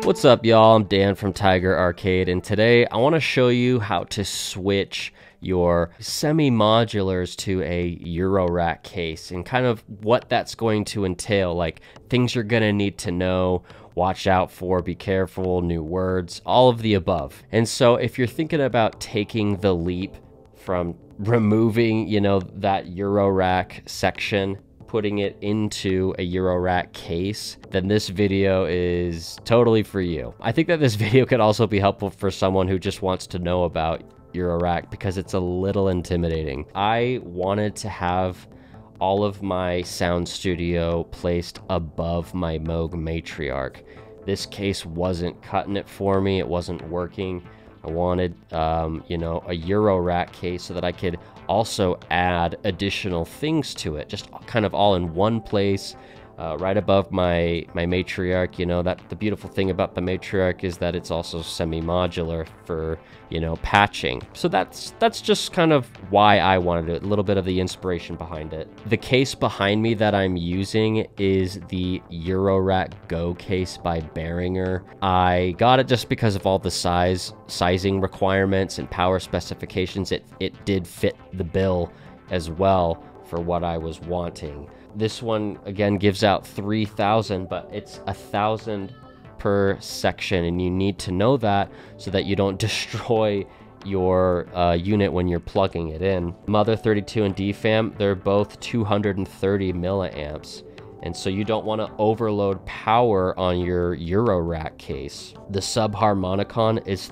What's up, y'all? I'm Dan from Tiger Arcade, and today I want to show you how to switch your semi-modulars to a Eurorack case and kind of what that's going to entail, like things you're going to need to know, watch out for, be careful, new words, all of the above. And so if you're thinking about taking the leap from removing, that Eurorack section, putting it into a Eurorack case, then this video is totally for you. I think that this video could also be helpful for someone who just wants to know about Eurorack because it's a little intimidating. I wanted to have all of my sound studio placed above my Moog Matriarch. This case wasn't cutting it for me. It wasn't working. I wanted, a Eurorack case so that I could also add additional things to it, just kind of all in one place, right above my Matriarch. That the beautiful thing about the Matriarch is that it's also semi-modular for, patching. So that's just kind of why I wanted it, a little bit of the inspiration behind it. The case behind me that I'm using is the Eurorack Go case by Behringer. I got it just because of all the sizing requirements and power specifications. It did fit the bill as well for what I was wanting. This one, again, gives out 3,000, but it's 1,000 per section, and you need to know that so that you don't destroy your unit when you're plugging it in. Mother 32 and DFAM, they're both 230 milliamps, and so you don't want to overload power on your Eurorack case. The Subharmonicon is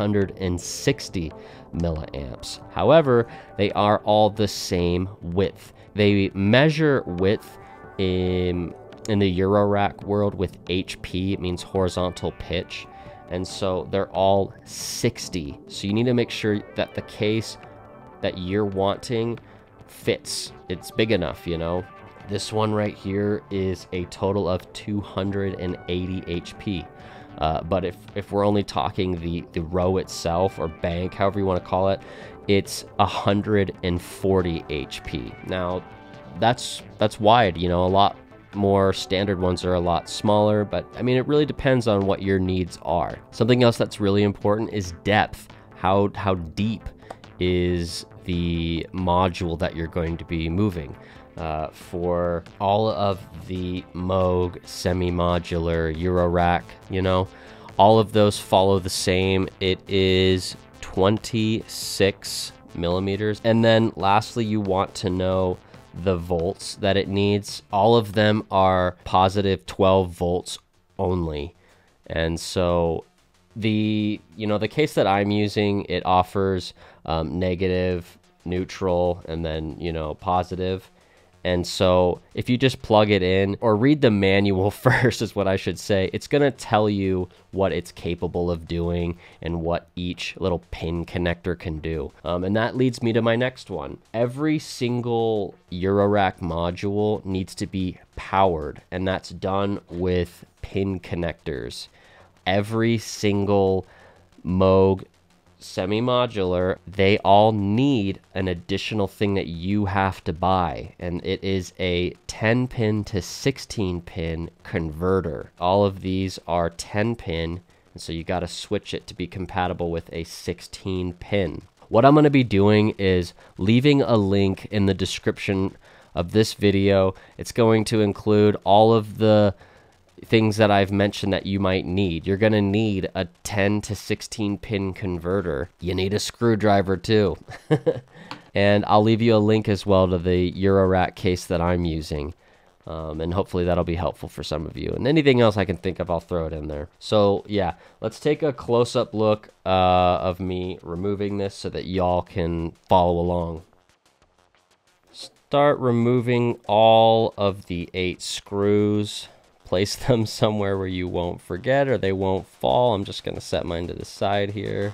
360 milliamps. However, they are all the same width. They measure width in the Eurorack world with HP. It means horizontal pitch. And so they're all 60. So you need to make sure that the case that you're wanting fits. It's big enough, This one right here is a total of 280 HP. But if we're only talking the row itself or bank, however you want to call it, it's 140 HP. Now, that's wide, a lot more standard ones are a lot smaller, but I mean, it really depends on what your needs are. Something else that's really important is depth. How deep is the module that you're going to be moving? For all of the Moog semi-modular Eurorack, all of those follow the same. It is 26 millimeters. And then lastly, you want to know the volts that it needs. All of them are positive 12 volts only. And so the case that I'm using, it offers negative, neutral, and then, positive. And so if you just plug it in, or read the manual first is what I should say, it's going to tell you what it's capable of doing and what each little pin connector can do. And that leads me to my next one. Every single Eurorack module needs to be powered, and that's done with pin connectors. Every single Moog semi-modular, they all need an additional thing that you have to buy, and it is a 10 pin to 16 pin converter. All of these are 10 pin, and so you got to switch it to be compatible with a 16 pin. What I'm going to be doing is leaving a link in the description of this video. It's going to include all of the things that I've mentioned that you might need. You're going to need a 10 to 16 pin converter. You need a screwdriver too. And I'll leave you a link as well to the Eurorack case that I'm using. And hopefully that'll be helpful for some of you. And anything else I can think of, I'll throw it in there. So yeah, let's take a close-up look of me removing this so that y'all can follow along. Start removing all of the 8 screws. Place them somewhere where you won't forget or they won't fall. I'm just going to set mine to the side here.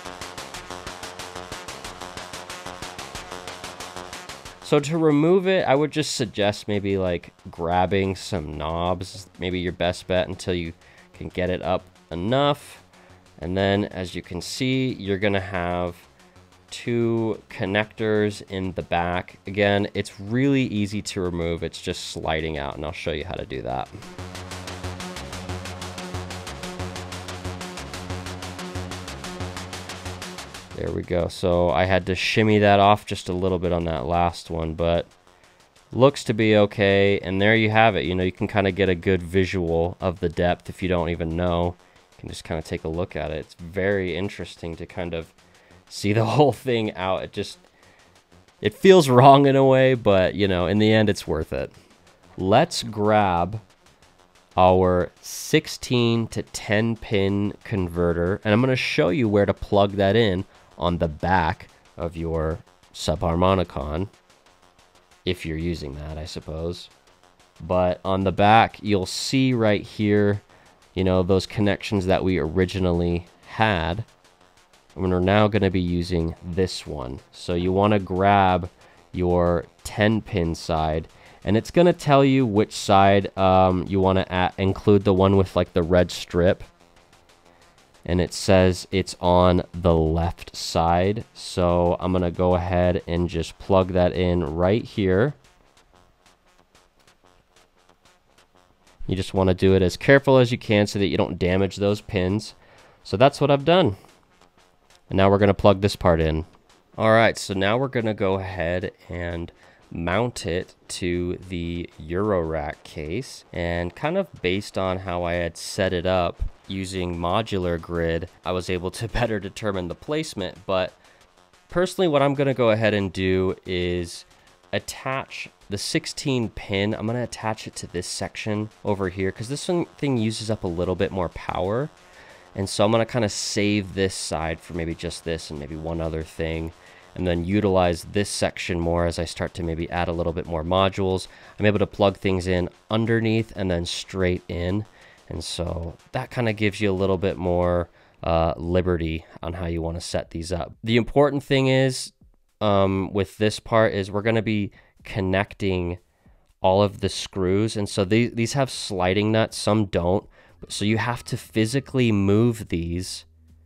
So to remove it, I would just suggest maybe like grabbing some knobs, maybe your best bet until you can get it up enough. And then as you can see, you're going to have 2 connectors in the back. Again, it's really easy to remove. It's just sliding out, and I'll show you how to do that. There we go. So I had to shimmy that off just a little bit on that last one, but looks to be okay. And there you have it. You know, you can kind of get a good visual of the depth if you don't even know. You can just kind of take a look at it. It's very interesting to kind of see the whole thing out. It feels wrong in a way, but you know, in the end, it's worth it. Let's grab our 16 to 10 pin converter, and I'm going to show you where to plug that in on the back of your subharmonicon, if you're using that, I suppose. But on the back, you'll see right here, you know, those connections that we originally had. And we're now going to be using this one. So you want to grab your 10 pin side, and it's going to tell you which side you want to include, the one with like the red strip. And it says it's on the left side. So I'm going to go ahead and just plug that in right here. You just want to do it as careful as you can so that you don't damage those pins. So that's what I've done. And now we're going to plug this part in. All right, so now we're going to go ahead and mount it to the Eurorack case. And kind of based on how I had set it up using Modular Grid, I was able to better determine the placement. But personally, what I'm going to go ahead and do is attach the 16 pin. I'm going to attach it to this section over here because this thing uses up a little bit more power. And so I'm going to kind of save this side for maybe just this and maybe one other thing, and then utilize this section more as I start to maybe add a little bit more modules. I'm able to plug things in underneath and then straight in. And so that kind of gives you a little bit more liberty on how you want to set these up. The important thing is with this part is we're going to be connecting all of the screws. And so these have sliding nuts, some don't. So you have to physically move these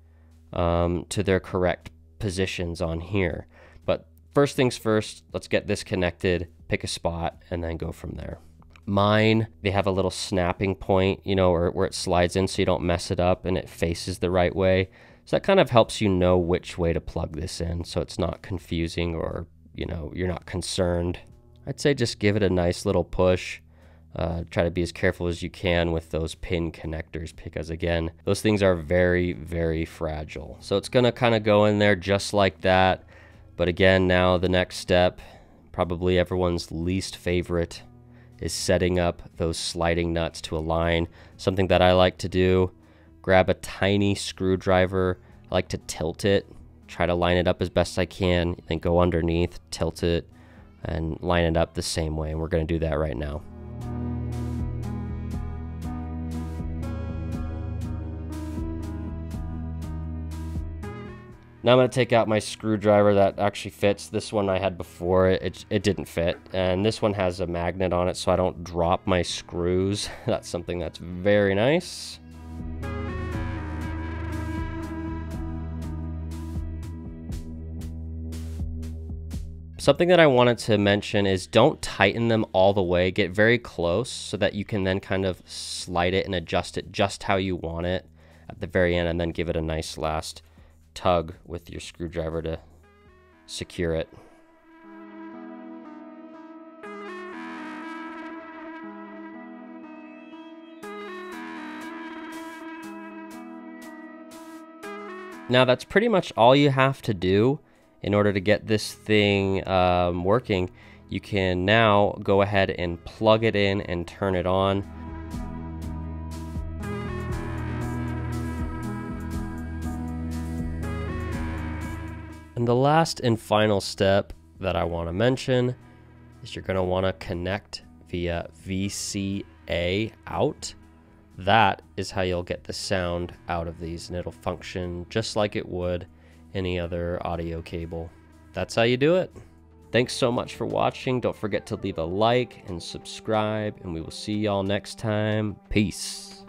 to their correct positions on here. But first things first, let's get this connected, pick a spot, and then go from there. Mine, they have a little snapping point, you know, where it slides in so you don't mess it up and it faces the right way. So that kind of helps you know which way to plug this in so it's not confusing or, you know, you're not concerned. I'd say just give it a nice little push. Try to be as careful as you can with those pin connectors because, again, those things are very, very fragile. So it's going to kind of go in there just like that. But again, now the next step, probably everyone's least favorite, is setting up those sliding nuts to align. Something that I like to do, grab a tiny screwdriver. I like to tilt it, try to line it up as best I can, then go underneath, tilt it, and line it up the same way. And we're going to do that right now. Now I'm going to take out my screwdriver that actually fits. This one I had before, it didn't fit. And this one has a magnet on it so I don't drop my screws. That's something that's very nice. Something that I wanted to mention is don't tighten them all the way. Get very close so that you can then kind of slide it and adjust it just how you want it at the very end, and then give it a nice last tug with your screwdriver to secure it. Now that's pretty much all you have to do in order to get this thing working. You can now go ahead and plug it in and turn it on. And the last and final step that I want to mention is you're going to want to connect via VCA out. That is how you'll get the sound out of these, and it'll function just like it would any other audio cable. That's how you do it. Thanks so much for watching. Don't forget to leave a like and subscribe, and we will see y'all next time. Peace.